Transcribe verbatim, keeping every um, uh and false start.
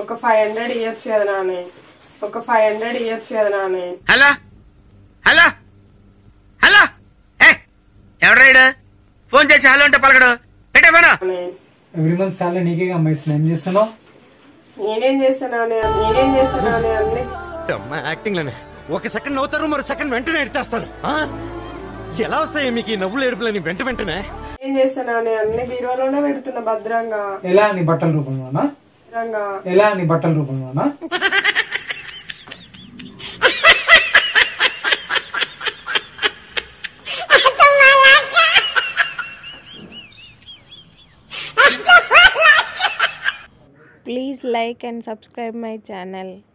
ఒక five hundred ఇవ్వచ్చు కదా నాని, ఒక ఫైవ్ హండ్రెడ్ ఇవ్వచ్చు కదా నాని. హలో హలో హలో ఎవరైనా ఫోన్ చేసి హలో అంటే పలకడు పెట్టే పను. ఎవ్రీ మంత్ సాలరీ నీకే అమ్మాయిస్తున్నా, ఏం చేస్తున్నావు? నేనేం చేస్తానా నేనేం చేస్తానా అన్ని యాక్టింగ్ లోనే ఒక సెకండ్ నవ్వుతారు, మరో సెకండ్ వెంటనే ఏడ్చేస్తారు. ఎలా వస్తాయి మీకు ఈ నవ్వులు ఏడుపులని వెంట వెంటనే? ఏం చేస్తానా అన్ని బీరువాలోనే పెడుతున్నా భద్రంగా. ఎలా నీ బట్టల రూపంలోనా? ఎలా నీ బట్టల రూపంలోనా? Please like and subscribe my channel.